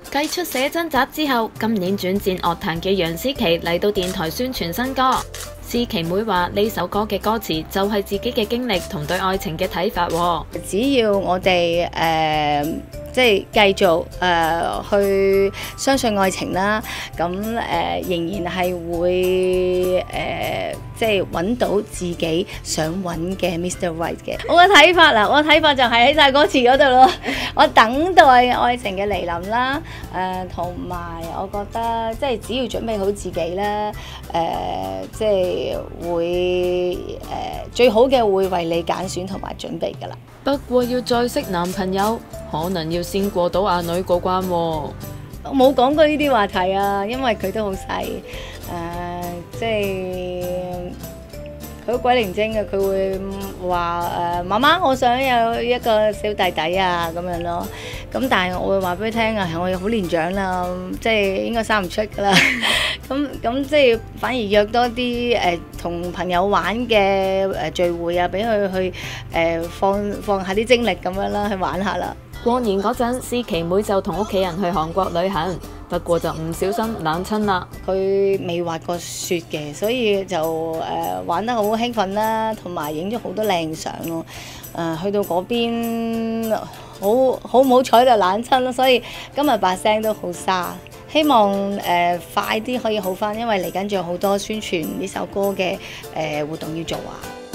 繼出寫真集之後，今年轉戰樂壇嘅楊思琦嚟到電台宣傳新歌。思琦妹話呢首歌嘅歌詞就係自己嘅經歷同對愛情嘅睇法喎。 只要我哋即係繼續去相信愛情啦，咁仍然係會即係揾到自己想揾嘅 Mr. Right 嘅。我嘅睇法啦，我嘅睇法就係喺晒歌詞嗰度咯。我等待愛情嘅嚟臨啦，同埋我覺得即係只要準備好自己啦，即係會最好嘅會為你揀選同埋準備㗎啦。 不過要再識男朋友，可能要先過到阿女嗰關喎。 我冇講過呢啲話題啊，因為佢都好細，即係佢好鬼靈精嘅，佢會話媽媽，我想有一個小弟弟啊咁樣咯。咁但係我會話俾佢聽啊，我好年長啦，即係應該生唔出㗎啦。咁即係反而約多啲同朋友玩嘅聚會啊，俾佢去放下啲精力咁樣啦，去玩下啦。 過年嗰陣，思琦妹就同屋企人去韓國旅行，不過就唔小心冷親啦。 佢未滑過雪嘅，所以就玩得好興奮啦，同埋影咗好多靚相咯。去到嗰邊好唔好彩就冷親啦，所以今日把聲都好沙。希望快啲可以好返，因為嚟緊仲有好多宣傳呢首歌嘅活動要做啊。